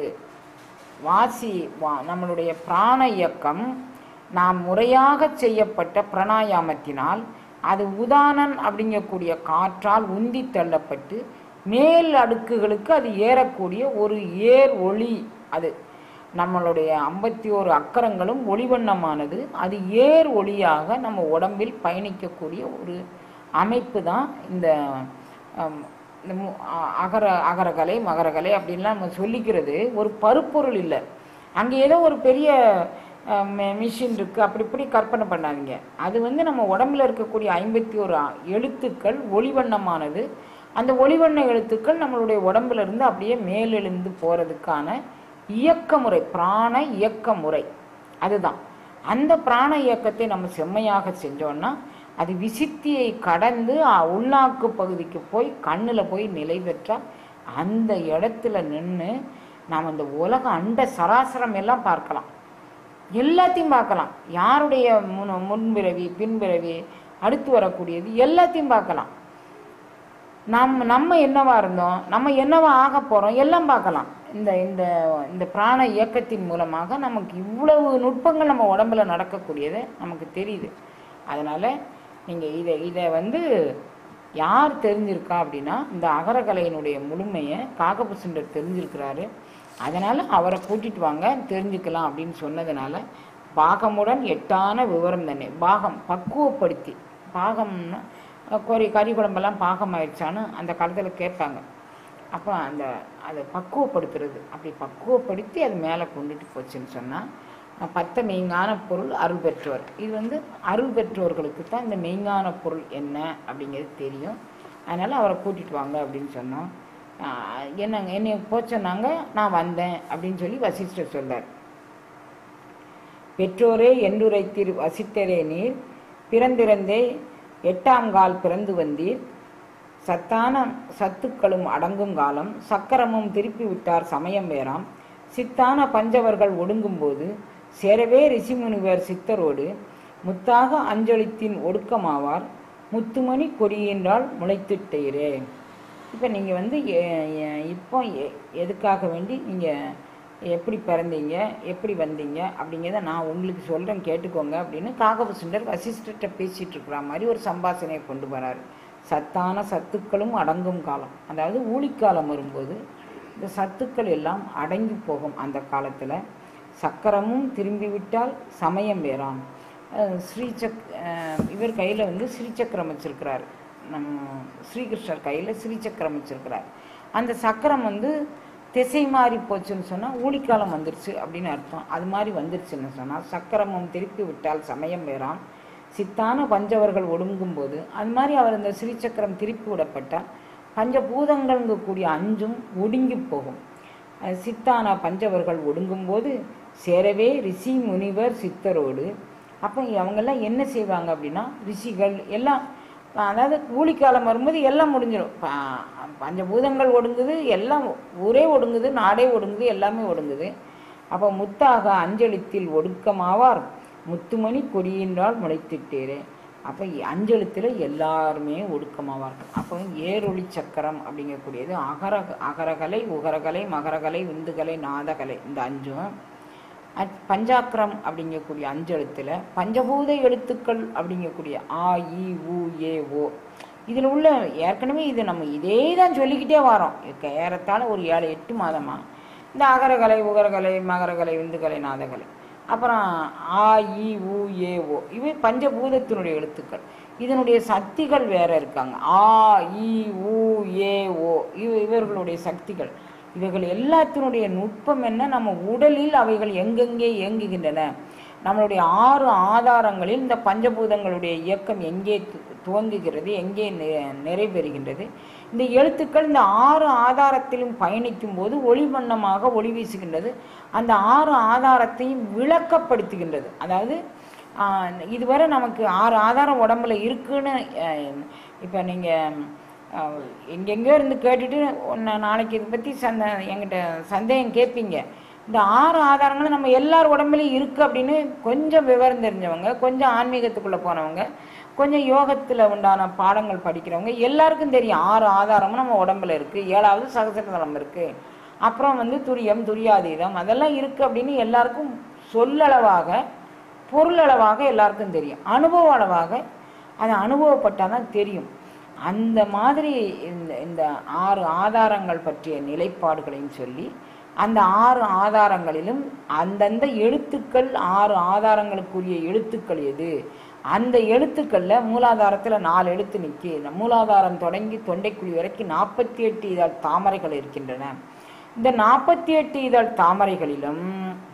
வாசி வா நம்மளுடைய பிராண இயக்கம் நாம் முறையாக செய்யப்பட்ட பிராணாயாமத்தினால் அது உதானன் அப்படிங்கக்கூடிய காற்றால் உந்தி தள்ளப்பட்டு மேல் அடுக்குகளுக்கு அது ஏறக்கூடிய ஒரு ஏர் ஒளி. அது நம்மளுடைய ஐம்பத்தி ஓரு அக்கரங்களும் ஒளிவண்ணமானது, அது ஏர் ஒளியாக நம்ம உடம்பில் பயணிக்கக்கூடிய ஒரு அமைப்பு தான் இந்த அகர அகரகலை மகரகலை அப்படின்லாம் நம்ம சொல்லிக்கிறது. ஒரு பருப்பொருள் இல்லை, அங்கே ஏதோ ஒரு பெரிய மிஷின் இருக்குது அப்படி இப்படி கற்பனை பண்ணாதீங்க. அது வந்து நம்ம உடம்புல இருக்கக்கூடிய ஐம்பத்தி ஒரு எழுத்துக்கள் ஒளிவண்ணமானது. அந்த ஒளிவண்ண எழுத்துக்கள் நம்மளுடைய உடம்புல இருந்து அப்படியே மேலெழுந்து போகிறதுக்கான இயக்க முறை, பிராண இயக்க முறை. அதுதான் அந்த பிராண இயக்கத்தை நம்ம செம்மையாக செஞ்சோன்னா அது விசித்தியை கடந்து உள்நாக்கு பகுதிக்கு போய் கண்ணில் போய் நிலை பெற்றால் அந்த இடத்துல நின்று நாம் இந்த உலக அண்ட சராசரம் எல்லாம் பார்க்கலாம், எல்லாத்தையும் பார்க்கலாம். யாருடைய முன் முன்பிறவி பின்பிறவி அடுத்து வரக்கூடியது எல்லாத்தையும் பார்க்கலாம். நம்ம நம்ம என்னவா இருந்தோம், நம்ம என்னவா ஆக போகிறோம் எல்லாம் பார்க்கலாம். இந்த இந்த இந்த பிராண இயக்கத்தின் மூலமாக நமக்கு இவ்வளவு நுட்பங்கள் நம்ம உடம்புல நடக்கக்கூடியது நமக்கு தெரியுது. அதனால் நீங்கள் இதை இதை வந்து யார் தெரிஞ்சிருக்கா அப்படின்னா, இந்த அகரகலையினுடைய முழுமையை காகபுசுண்டர் தெரிஞ்சிருக்கிறாரு. அதனால் அவரை கூட்டிகிட்டு வாங்க தெரிஞ்சுக்கலாம் அப்படின்னு சொன்னதுனால பாகமுடன் எட்டான விவரம் தானே. பாகம் பக்குவப்படுத்தி, பாகம்னா கொரி கறி குழம்பெல்லாம் பாகம் ஆயிடுச்சான்னு அந்த காலத்தில் கேட்பாங்க. அப்போ அந்த அதை பக்குவப்படுத்துறது, அப்படி பக்குவப்படுத்தி அது மேலே கொண்டுட்டு போச்சுன்னு சொன்னால் பத்த மெய்ஞான பொருள் அருள் பெற்றோர். இது வந்து அருள் பெற்றோர்களுக்கு தான் இந்த மெய்ஞான பொருள் என்ன அப்படிங்கிறது தெரியும். அதனால் அவரை கூட்டிகிட்டு வாங்க அப்படின்னு சொன்னோம். என்னங்க என்னை போச்சோன்னாங்க, நான் வந்தேன் அப்படின்னு சொல்லி வசிஷ்டர் சொல்லார். பெற்றோரே என்றுரைத்தீர் வசித்தரே நீர், பிறந்திறந்தே எட்டாம் கால் பிறந்து வந்தீர், சத்தான சத்துக்களும் அடங்கும் காலம், சக்கரமும் திருப்பி விட்டார் சமயம் வேறாம், சித்தான பஞ்சவர்கள் ஒடுங்கும்போது சேரவே ரிஷிமுனிவர் சித்தரோடு, முத்தாக அஞ்சலித்தின் ஒடுக்கமாவார், முத்துமணி கொடியின்றால் முளைத்திட்டீரே. இப்போ நீங்கள் வந்து இப்போ எதுக்காக வேண்டி நீங்கள் எப்படி பிறந்தீங்க, எப்படி வந்தீங்க அப்படிங்கிறத நான் உங்களுக்கு சொல்கிறேன் கேட்டுக்கோங்க அப்படின்னு காகபுசுண்டர் வசிஷ்டர்கிட்ட பேசிகிட்டு இருக்கிற மாதிரி ஒரு சம்பாஷணையை கொண்டு வராரு. சத்தான சத்துக்களும் அடங்கும் காலம், அதாவது ஊழிக்காலம் வரும்போது இந்த சத்துக்கள் எல்லாம் அடங்கி போகும். அந்த காலத்தில் சக்கரமும் திரும்பிவிட்டால் சமயம் வேறாம். ஸ்ரீசக் இவர் கையில் வந்து ஸ்ரீசக்கரம் வச்சிருக்கிறார். நம் ஸ்ரீகிருஷ்ணர் கையில் ஸ்ரீசக்கரம் வச்சிருக்கிறார். அந்த சக்கரம் வந்து திசை மாறி போச்சுன்னு சொன்னால் ஊழிக்காலம் வந்துருச்சு அப்படின்னு அர்த்தம். அது மாதிரி வந்துருச்சுன்னு சொன்னால் சக்கரமும் திருப்பி விட்டால் சமயம் வேறாம், சித்தான பஞ்சவர்கள் ஒடுங்கும் போது அது மாதிரி அவர் இந்த ஸ்ரீசக்கரம் திருப்பி விடப்பட்டால் பஞ்சபூதங்கள்ங்க கூடிய அஞ்சும் ஒடுங்கி போகும். சித்தான பஞ்சவர்கள் ஒடுங்கும் போது சேரவே ரிஷி முனிவர் சித்தரோடு. அப்போ அவங்கெல்லாம் என்ன செய்வாங்க அப்படின்னா, ரிஷிகள் எல்லாம், அதாவது ஊழிக்காலம் வரும்போது எல்லாம் முடிஞ்சிடும். பஞ்சபூதங்கள் ஒடுங்குது, எல்லாம் ஊரே ஒடுங்குது, நாடே ஒடுங்குது, எல்லாமே ஒடுங்குது. அப்போ முத்தாக அஞ்சலித்தில் ஒடுக்கமாவார், முத்துமணி கொடியின்றால் முளைத்திட்டேரே. அப்போ அஞ்சலத்தில் எல்லாருமே ஒடுக்கமாவார்கள். அப்போ ஏரொளி சக்கரம் அப்படிங்கக்கூடியது அகர அகரகலை, உகரகலை, மகரகலை, விந்துகலை, நாதகலை, இந்த அஞ்சும். பஞ்சாக்கரம் அப்படிங்கக்கூடிய அஞ்செழுத்தில் பஞ்சபூத எழுத்துக்கள் அப்படிங்கக்கூடிய ஆ இ உ ஏ ஓ, இதில் உள்ள ஏற்கனவே இது நம்ம இதே தான் சொல்லிக்கிட்டே வரோம். ஏறத்தாழ ஒரு ஏழு எட்டு மாதமாக இந்த அகரகலை, உகரகலை, மகரகலை, விந்துகலை, நாதகலை, அப்புறம் ஆ இ உ ஏ ஓ, இவை பஞ்சபூதத்தினுடைய எழுத்துக்கள். இதனுடைய சக்திகள் வேற இருக்காங்க. ஆ இ உ ஏ ஓ இவ இவர்களுடைய சக்திகள். இவைகள் எல்லாத்தினுடைய நுட்பம் என்ன, நம்ம உடலில் அவைகள் எங்கெங்கே இயங்குகின்றன, நம்மளுடைய ஆறு ஆதாரங்களில் இந்த பஞ்சபூதங்களுடைய இயக்கம் எங்கே துவங்குகிறது, எங்கே நிறைவேறுகின்றது. இந்த எழுத்துக்கள் இந்த ஆறு ஆதாரத்திலும் பயணிக்கும் போது ஒளி வண்ணமாக ஒளி வீசுகின்றது. அந்த ஆறு ஆதாரத்தையும் விளக்கப்படுத்துகின்றது. அதாவது இதுவரை நமக்கு ஆறு ஆதாரம் உடம்புல இருக்குன்னு இப்போ நீங்கள் எங்கெங்கேயோ இருந்து கேட்டுட்டு ஒன்று நாளைக்கு இதை பற்றி சந்த என்கிட்ட சந்தேகம் கேட்பீங்க. இந்த ஆறு ஆதாரங்களும் நம்ம எல்லார் உடம்புலையும் இருக்குது அப்படின்னு கொஞ்சம் விவரம் தெரிஞ்சவங்க, கொஞ்சம் ஆன்மீகத்துக்குள்ளே போனவங்க, கொஞ்சம் யோகத்தில் உண்டான பாடங்கள் படிக்கிறவங்க எல்லாருக்கும் தெரியும் ஆறு ஆதாரமும் நம்ம உடம்புல இருக்குது. ஏழாவது சகசரதலம் இருக்குது, அப்புறம் வந்து துரியம், துரியாதீதம் அதெல்லாம் இருக்குது அப்படின்னு எல்லாருக்கும் சொல்லளவாக பொருளளவாக எல்லாருக்கும் தெரியும். அனுபவ அளவாக அதை அனுபவப்பட்டால் தான் தெரியும். அந்த மாதிரி இந்த இந்த ஆறு ஆதாரங்கள் பற்றிய நிலைப்பாடுகளையும் சொல்லி, அந்த ஆறு ஆதாரங்களிலும் அந்தந்த எழுத்துக்கள், ஆறு ஆதாரங்களுக்குரிய எழுத்துக்கள் எது, அந்த எழுத்துக்களில் மூலாதாரத்தில் நாலு எழுத்து நிற்கி, மூலாதாரம் தொடங்கி தொண்டைக்குழி வரைக்கும் நாற்பத்தி எட்டு இதழ் தாமரைகள் இருக்கின்றன. இந்த நாற்பத்தி எட்டு இதழ் தாமரைகளிலும்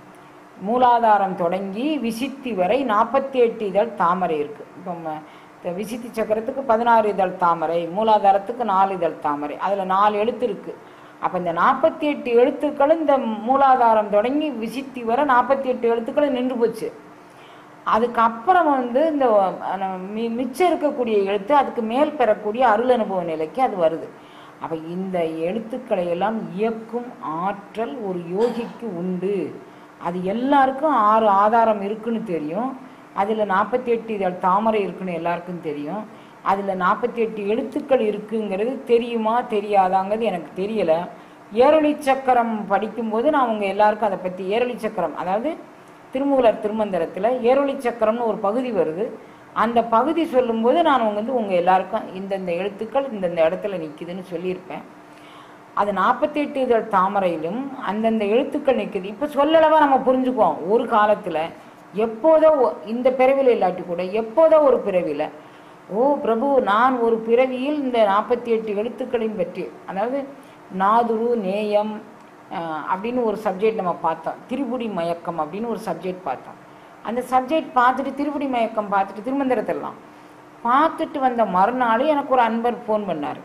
மூலாதாரம் தொடங்கி விசித்தி வரை நாற்பத்தி எட்டு இதழ் தாமரை இருக்குது. இப்போ விசித்தி சக்கரத்துக்கு பதினாறு இதழ் தாமரை, மூலாதாரத்துக்கு நாலு இதழ் தாமரை, அதில் நாலு எழுத்து இருக்குது. அப்போ இந்த நாற்பத்தி எட்டு எழுத்துக்களும் இந்த மூலாதாரம் தொடங்கி விசித்தி வர நாற்பத்தி எட்டு எழுத்துக்களும் நின்று போச்சு. அதுக்கப்புறம் வந்து இந்த மி மிச்சம் இருக்கக்கூடிய எழுத்து அதுக்கு மேல் பெறக்கூடிய அருள் அனுபவ நிலைக்கு அது வருது. அப்போ இந்த எழுத்துக்களை எல்லாம் இயக்கும் ஆற்றல் ஒரு யோகிக்கு உண்டு. அது எல்லாருக்கும் ஆறு ஆதாரம் இருக்குன்னு தெரியும், அதில் நாற்பத்தி எட்டு இதழ் தாமரை இருக்குன்னு எல்லாருக்கும் தெரியும். அதில் நாற்பத்தி எட்டு எழுத்துக்கள் இருக்குங்கிறது தெரியுமா தெரியாதாங்கிறது எனக்கு தெரியலை. ஏரொளி சக்கரம் படிக்கும்போது நான் உங்கள் எல்லாருக்கும் அதை பற்றி ஏரொளி சக்கரம், அதாவது திருமூலர் திருமந்திரத்தில் ஏரொளி சக்கரம்னு ஒரு பகுதி வருது. அந்த பகுதி சொல்லும்போது நான் வந்து உங்கள் எல்லாருக்கும் இந்தந்த எழுத்துக்கள் இந்தந்த இடத்துல நிற்குதுன்னு சொல்லியிருப்பேன். அது நாற்பத்தி எட்டு இதழ் தாமரையிலும் அந்தந்த எழுத்துக்கள் நிற்குது. இப்போ சொல்லளவா நம்ம புரிஞ்சுக்குவோம். ஒரு காலத்தில் எப்போதோ இந்த பிறவியில் இல்லாட்டி கூட எப்போதோ ஒரு பிறவியில், ஓ பிரபு, நான் ஒரு பிறவியில் இந்த நாற்பத்தி எட்டு எழுத்துக்களையும் பற்றி, அதாவது நாதுரு நேயம் அப்படின்னு ஒரு சப்ஜெக்ட் நம்ம பார்த்தோம். திரிபுடி மயக்கம் அப்படின்னு ஒரு சப்ஜெக்ட் பார்த்தோம். அந்த சப்ஜெக்ட் பார்த்துட்டு திரிபுடி மயக்கம் பார்த்துட்டு திருமந்திரத்தெல்லாம் பார்த்துட்டு வந்த மறுநாள் எனக்கு ஒரு அன்பர் ஃபோன் பண்ணார்.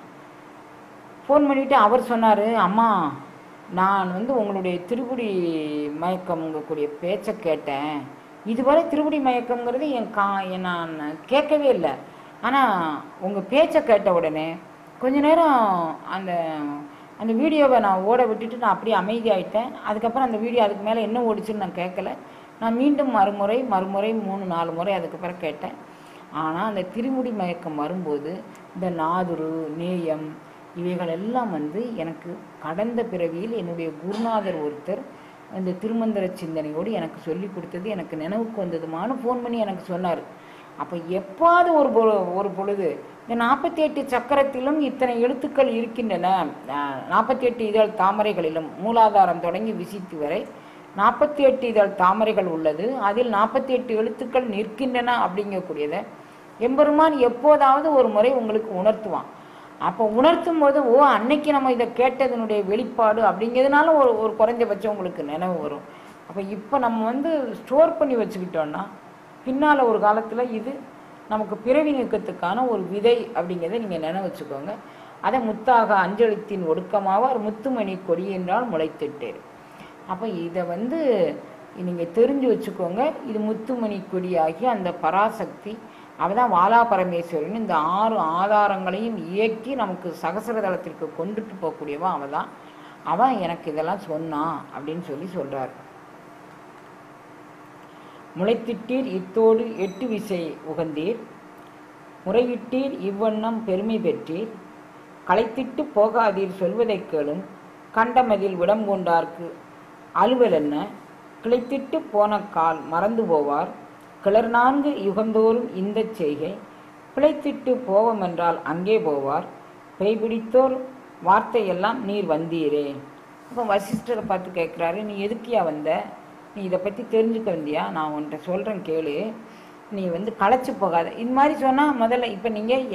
ஃபோன் பண்ணிவிட்டு அவர் சொன்னார், அம்மா நான் வந்து உங்களுடைய திருபுடி மயக்கம்ங்கக்கூடிய பேச்சை கேட்டேன். இதுவரை திருபுடி மயக்கம்ங்கிறது என் கா நான் கேட்கவே இல்லை. ஆனால் உங்கள் பேச்சை கேட்ட உடனே கொஞ்ச நேரம் அந்த அந்த வீடியோவை நான் ஓட விட்டுட்டு நான் அப்படியே அமைதியாயிட்டேன். அதுக்கப்புறம் அந்த வீடியோ அதுக்கு மேலே என்ன ஓடிச்சுன்னு நான் கேட்கல. நான் மீண்டும் மறுமுறை மறுமுறை மூணு நாலு முறை அதுக்கப்புறம் கேட்டேன். ஆனால் அந்த திருமுடி மயக்கம் வரும்போது இந்த நாதுரு நேயம் இவைகள் எல்லாம் வந்து எனக்கு கடந்த பிறவியில் என்னுடைய குருநாதர் ஒருத்தர் இந்த திருமந்திர சிந்தனையோடு எனக்கு சொல்லி கொடுத்தது எனக்கு நினைவுக்கு வந்ததுமானு ஃபோன் பண்ணி எனக்கு சொன்னார். அப்போ எப்பாவது ஒரு பொ ஒரு பொழுது இந்த நாற்பத்தி எட்டு சக்கரத்திலும் இத்தனை எழுத்துக்கள் இருக்கின்றன, நாற்பத்தி எட்டு இதழ் தாமரைகளிலும் மூலாதாரம் தொடங்கி விசித்து வரை நாற்பத்தி எட்டு இதழ் தாமரைகள் உள்ளது, அதில் நாற்பத்தி எட்டு எழுத்துக்கள் நிற்கின்றன அப்படிங்கக்கூடியதை எம்பெருமான் எப்போதாவது ஒரு முறை உங்களுக்கு உணர்த்துவான். அப்போ உணர்த்தும் போது ஓ அன்னைக்கு நம்ம இதை கேட்டதனுடைய வெளிப்பாடு அப்படிங்கிறதுனால ஒரு ஒரு குறைஞ்சபட்சம் உங்களுக்கு நினைவு வரும். அப்போ இப்போ நம்ம வந்து ஸ்டோர் பண்ணி வச்சுக்கிட்டோன்னா பின்னால் ஒரு காலத்தில் இது நமக்கு பிறவி நீக்கத்துக்கான ஒரு விதை அப்படிங்கிறத நீங்கள் நினைவு வச்சுக்கோங்க. அதை முத்தாக அஞ்சலித்தின் ஒடுக்கமாக முத்துமணி கொடி என்றால் முளைத்திட்டேர். அப்போ இதை வந்து நீங்கள் தெரிஞ்சு வச்சுக்கோங்க. இது முத்துமணி கொடியாகி அந்த பராசக்தி அவள் தான் வாலா பரமேஸ்வரின்னு இந்த ஆறு ஆதாரங்களையும் இயக்கி நமக்கு சகசரதளத்திற்கு கொண்டுட்டு போகக்கூடியவா அவள் தான். அவன் எனக்கு இதெல்லாம் சொன்னான் அப்படின்னு சொல்லி சொல்கிறார். முளைத்திட்டீர் இத்தோடு எட்டு விசை உகந்தீர், முறையிட்டீர் இவ்வண்ணம் பெருமை பெற்றீர், களைத்திட்டு போகாதீர் சொல்வதை கேளும், கண்டமதில் விடம் கொண்டார்க்கு அலுவல் என்ன, கிளைத்திட்டு போன கால் மறந்து போவார், கிளர் நான்கு யுகந்தோறும் இந்த செய்கை, பிழைத்திட்டு போவமென்றால் அங்கே போவார், பெய்பிடித்தோர் வார்த்தையெல்லாம் நீர் வந்தீரே. அப்போ வசிஷ்டரை பார்த்து கேட்குறாரு, நீ எதுக்கியா வந்த, நீ இதை பற்றி தெரிஞ்சுக்க வந்தியா, நான் உன்கிட்ட சொல்கிறேன் கேளு, நீ வந்து களைச்சி போகாத. இது மாதிரி சொன்னால் முதல்ல இப்போ நீங்கள்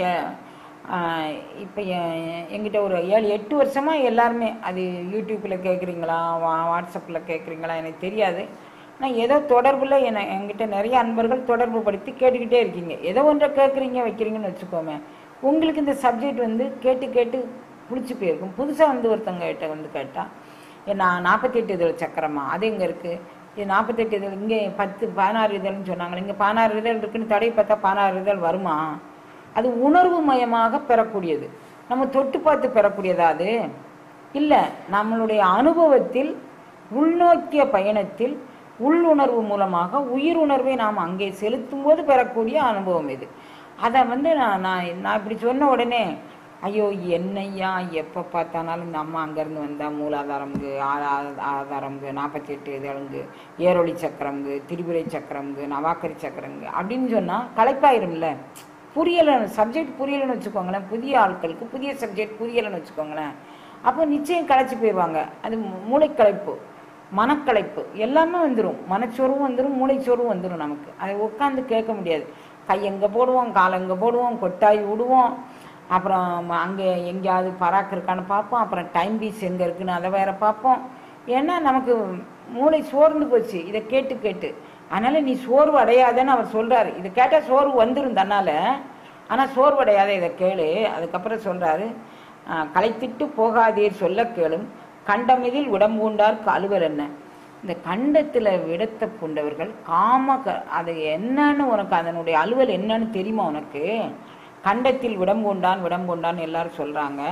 இப்போ எங்கிட்ட ஒரு ஏழு எட்டு வருஷமாக எல்லாருமே அது யூடியூப்பில் கேட்குறீங்களா வா வாட்ஸ்அப்பில் கேட்குறீங்களா எனக்கு தெரியாது. ஆனால் ஏதோ தொடர்பில் என்னை என்கிட்ட நிறைய அன்பர்கள் தொடர்பு படுத்தி கேட்டுக்கிட்டே இருக்கீங்க. ஏதோ ஒன்றை கேட்குறீங்க வைக்கிறீங்கன்னு வச்சுக்கோமே, உங்களுக்கு இந்த சப்ஜெக்ட் வந்து கேட்டு கேட்டு பிடிச்சி போயிருக்கும். புதுசாக வந்து ஒருத்தவங்க கிட்ட வந்து கேட்டால் நான் நாற்பத்தி எட்டு இதழ் சக்கரமா அது எங்கே இருக்குது, இது நாற்பத்தெட்டு இதழ் இங்கே பத்து பதினாறு இதழ்னு சொன்னாங்களே, இங்கே பதினாறு இதழ் இருக்குன்னு தடவை பார்த்தா பதினாறு இதழ் வருமா? அது உணர்வு மயமாக பெறக்கூடியது, நம்ம தொட்டு பார்த்து பெறக்கூடியதா அது இல்லை. நம்மளுடைய அனுபவத்தில் உள்நோக்கிய பயணத்தில் உள்ளுணர்வு மூலமாக உயிர் உணர்வை நாம் அங்கே செலுத்தும் போது பெறக்கூடிய அனுபவம் இது. அதை வந்து நான் நான் நான் இப்படி சொன்ன உடனே ஐயோ என்னையா எப்போ பார்த்தானாலும் இந்த அம்மா அங்கேருந்து வந்தால் மூலாதாரம்கு ஆதாரம்கு நாற்பத்தி எட்டு இதழுங்கு ஏரொளி சக்கரம்கு திரிபுரை சக்கரம்கு நவாக்கரி சக்கரங்கு அப்படின்னு சொன்னால் களைப்பாயிரும்ல. புரியலை, சப்ஜெக்ட் புரியலைன்னு வச்சுக்கோங்களேன், புதிய ஆட்களுக்கு புதிய சப்ஜெக்ட் புரியலைன்னு வச்சுக்கோங்களேன், அப்போ நிச்சயம் களைச்சி போயிடுவாங்க. அது மூளைக்களைப்பு மனக்களைப்பு எல்லாமே வந்துடும், மனச்சோர்வும் வந்துடும் மூளைச்சோர்வும் வந்துடும். நமக்கு அதை உட்காந்து கேட்க முடியாது. கை எங்கே போடுவோம், கால் எங்கே போடுவோம், கொட்டாய் விடுவோம், அப்புறம் அங்கே எங்கேயாவது பராக்கு இருக்கான்னு பார்ப்போம், அப்புறம் டைம் பீஸ் எங்கே இருக்குன்னு அதை வேற பார்ப்போம். ஏன்னா நமக்கு மூளை சோர்ந்து போச்சு இதை கேட்டு கேட்டு. அதனால் நீ சோர்வு அடையாதன்னு அவர் சொல்கிறாரு. இதை கேட்டால் சோர்வு வந்துடும் தன்னால், ஆனால் சோர்வு அடையாத இதை கேளு. அதுக்கப்புறம் சொல்கிறாரு, களைத்திட்டு போகாதீர் சொல்ல கேளும், கண்டமிதில் உடம்பூண்டார்க்கு அலுவல் என்ன. இந்த கண்டத்தில் விடத்தை பூண்டவர்கள் காம க அது என்னன்னு உனக்கு அதனுடைய அலுவல் என்னன்னு தெரியுமா உனக்கு? கண்டத்தில் விடம் கொண்டான் விடம் கொண்டான் எல்லாரும் சொல்கிறாங்க.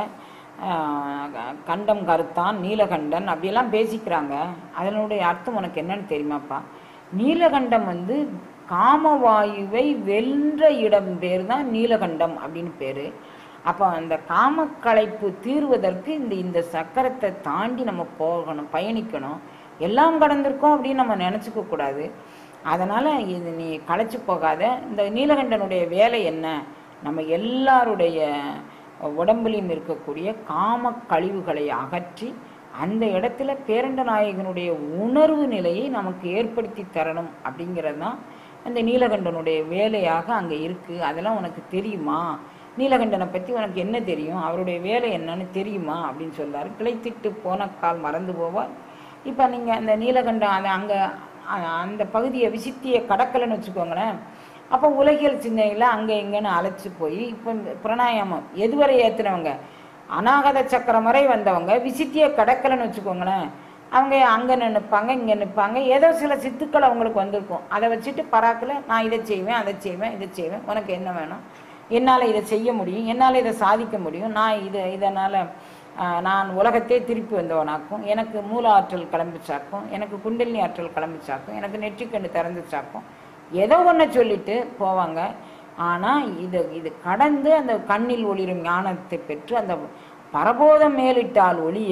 கண்டம் கருத்தான் நீலகண்டன் அப்படியெல்லாம் பேசிக்கிறாங்க. அதனுடைய அர்த்தம் உனக்கு என்னன்னு தெரியுமாப்பா? நீலகண்டம் வந்து காமவாயுவை வென்ற இடம் பேர் தான் நீலகண்டம் அப்படின்னு பேர். அப்போ அந்த காமக்களைப்பு தீர்வதற்கு இந்த இந்த சக்கரத்தை தாண்டி நம்ம போகணும், பயணிக்கணும். எல்லாம் கடந்திருக்கோம் அப்படின்னு நம்ம நினச்சிக்க கூடாது. அதனால் இது நீ களைச்சி போகாத. இந்த நீலகண்டனுடைய வேலை என்ன? நம்ம எல்லாருடைய உடம்புலையும் இருக்கக்கூடிய காம கழிவுகளை அகற்றி அந்த இடத்துல பேரண்ட நாயகனுடைய உணர்வு நிலையை நமக்கு ஏற்படுத்தி தரணும் அப்படிங்கிறது தான் அந்த நீலகண்டனுடைய வேலையாக அங்கே இருக்குது. அதெல்லாம் உனக்கு தெரியுமா? நீலகண்டனை பற்றி உனக்கு என்ன தெரியும்? அவருடைய வேலை என்னன்னு தெரியுமா அப்படின்னு சொல்கிறார். கிளைத்திட்டு போன கால் மறந்து போவார். இப்போ நீங்கள் அந்த நீலகண்டம் அதை அங்கே அந்த பகுதியை விசித்தியை கடக்கலைன்னு வச்சுக்கோங்களேன். அப்போ உலகியல் சிந்தனையில் அங்கே இங்கேன்னு அழைச்சி போய் இப்போ பிராணாயாமம் எதுவரை ஏற்றுனவங்க, அநாகத சக்கரம் வரை வந்தவங்க விசித்தியை கடக்கலைன்னு வச்சுக்கோங்களேன். அவங்க அங்கே நிற்பாங்க, இங்கே நிற்பாங்க. ஏதோ சில சித்துக்கள் அவங்களுக்கு வந்திருக்கும். அதை வச்சுட்டு பராக்கில் நான் இதை செய்வேன், அதை செய்வேன், இதை செய்வேன், உனக்கு என்ன வேணும், என்னால் இதை செய்ய முடியும், என்னால் இதை சாதிக்க முடியும், நான் இதை இதனால் நான் உலகத்தை திருப்பி வந்தவனாக்கும், எனக்கு மூல ஆற்றல் கிளம்பிச்சாக்கும், எனக்கு குண்டலினி ஆற்றல் கிளம்பிச்சாக்கும், எனக்கு நெற்றிக்கண்டு திறந்துச்சாக்கும், ஏதோ ஒன்று சொல்லிட்டு போவாங்க. ஆனால் இது இது கடந்து அந்த கண்ணில் ஒளிரும் ஞானத்தை பெற்று அந்த பரபோதம் மேலிட்டால் ஒளிய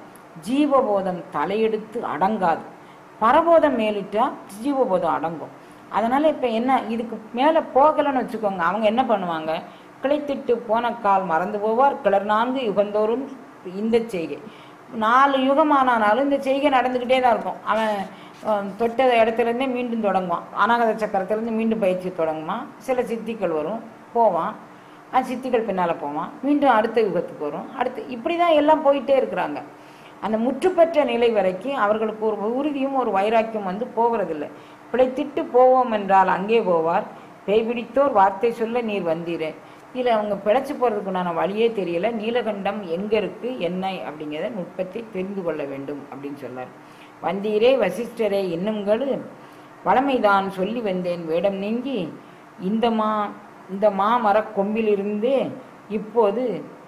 ஜீவபோதம் தலையெடுத்து அடங்காது. பரபோதம் மேலிட்டால் ஜீவபோதம் அடங்கும். அதனால் இப்போ என்ன, இதுக்கு மேலே போகலைன்னு வச்சுக்கோங்க, அவங்க என்ன பண்ணுவாங்க, கிளைத்திட்டு போன கால் மறந்து போவார். கிளர் நான்கு யுகந்தோறும் இந்த செய்கை நாலு யுகமானாலும் இந்த செய்கை நடந்துக்கிட்டே தான் இருக்கும். அவன் தொட்ட இடத்துலேருந்தே மீண்டும் தொடங்குவான். அநாகத சக்கரத்துலேருந்து மீண்டும் பயிற்சி தொடங்குவான். சில சித்திகள் வரும், போவான். அந்த சித்திகள் பின்னால் போவான், மீண்டும் அடுத்த யுகத்துக்கு வரும். அடுத்து இப்படி தான் எல்லாம் போயிட்டே இருக்கிறாங்க. அந்த முற்றுப்பெற்ற நிலை வரைக்கும் அவர்களுக்கு ஒரு உறுதியும் ஒரு வைராக்கியம் வந்து போகிறதில்லை. பிழைத்திட்டு போவோம் என்றால் அங்கே போவார். பேய்பிடித்தோர் வார்த்தை சொல்ல நீர் வந்தீரே. இல்லை அவங்க பிழைச்சி போகிறதுக்கு உண்டான வழியே தெரியல. நீலகண்டம் எங்கே இருக்குது என்ன அப்படிங்கிறத நுட்பத்தை தெரிந்து கொள்ள வேண்டும் அப்படின்னு சொன்னார். வந்தீரே வசிஷ்டரே இன்னுங்கள் வளமைதான் சொல்லி வந்தேன் வேடம் நீங்கி இந்த மா இந்த மாமர கொம்பிலிருந்தே இப்போது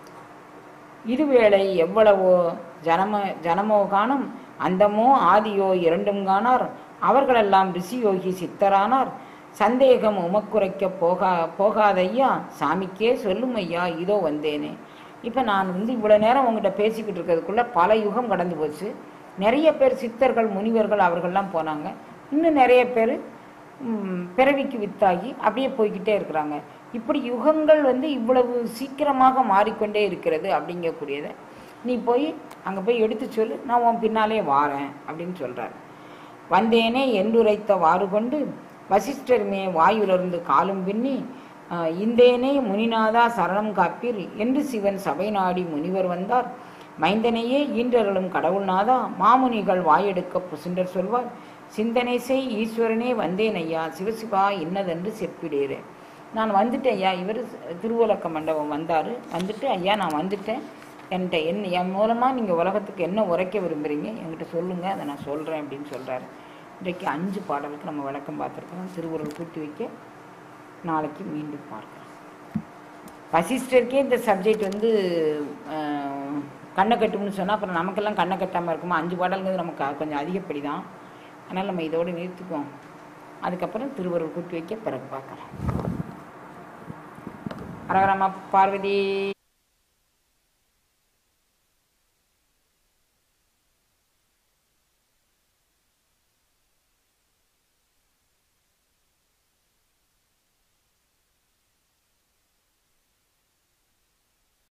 இருவேளை எவ்வளவோ ஜனம ஜனமோ காணும் அந்தமோ ஆதியோ இரண்டும் காணார் அவர்களெல்லாம் ரிஷியோகி சித்தரானார் சந்தேகம் உமக்குறைக்க போகா போகாதையா சாமிக்கே சொல்லும் ஐயா இதோ வந்தேனே. இப்போ நான் வந்து இவ்வளோ நேரம் உங்கள்கிட்ட பேசிக்கிட்டு இருக்கிறதுக்குள்ளே பல யுகம் கடந்து போச்சு. நிறைய பேர் சித்தர்கள் முனிவர்கள் அவர்கள்லாம் போனாங்க. இன்னும் நிறைய பேர் பிறவிக்கு வித்தாகி அப்படியே போய்கிட்டே இருக்கிறாங்க. இப்படி யுகங்கள் வந்து இவ்வளவு சீக்கிரமாக மாறிக்கொண்டே இருக்கிறது அப்படிங்கக்கூடியதை நீ போய் அங்கே போய் எடுத்து சொல்லு, நான் உன் பின்னாலே வாரேன் அப்படின்னு சொல்கிறார். வந்தேனே என்றுரைத்த வாறு கொண்டு வசிஷ்டருமே வாயுலர்ந்து காலும் பின்னி இந்தேனே முனிநாதா சரணம் காப்பீர் என்று சிவன் சபை நாடி முனிவர் வந்தார். மைந்தனையே ஈன்றர்களும் கடவுள்நாதா மாமுனிகள் வாயெடுக்க புசுண்டர் சொல்வார். சிந்தனை செய் ஈஸ்வரனே வந்தேன் ஐயா சிவசிவா இன்னதென்று செப்பிடேறேன். நான் வந்துட்டேன் ஐயா. இவர் திருவலக்க மண்டபம் வந்தார். வந்துட்டு ஐயா நான் வந்துட்டேன், என்கிட்ட என்ன என் மூலமாக நீங்கள் உலகத்துக்கு என்ன உரைக்க விரும்புகிறீங்க என்கிட்ட சொல்லுங்கள், அதை நான் சொல்கிறேன் அப்படின்னு சொல்கிறாரு. இன்றைக்கு அஞ்சு பாடலுக்கு நம்ம விளக்கம் பார்த்துருக்கோம். திருவுருள் கூட்டி வைக்க நாளைக்கு மீண்டும் பார்க்கலாம். வசிஷ்டருக்கே இந்த சப்ஜெக்ட் வந்து கண்ணை கட்டும்னு சொன்னால் அப்புறம் நமக்கெல்லாம் கண்ணை கட்டாமல் இருக்குமா? அஞ்சு பாடல்ங்கிறது நமக்கு கொஞ்சம் அதிகப்படி தான். அதனால் நம்ம இதோடு நிறுத்திக்குவோம். அதுக்கப்புறம் திருவருள் கூட்டி வைக்க பிறகு பார்க்கலாம். அரகரமா பார்வதி.